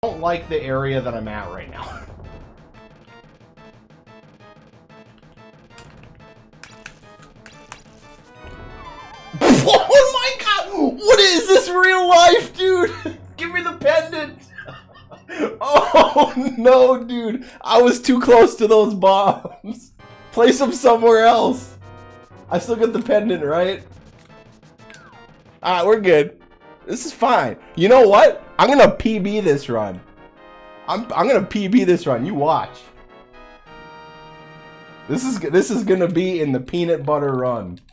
don't like the area that I'm at right now. Oh my god! What is this, real life, dude? Give me the pendant! Oh no, dude! I was too close to those bombs. Place them somewhere else. I still got the pendant, right? Alright, we're good. This is fine. You know what? I'm gonna PB this run. I'm gonna PB this run. You watch. This is gonna be in the peanut butter run.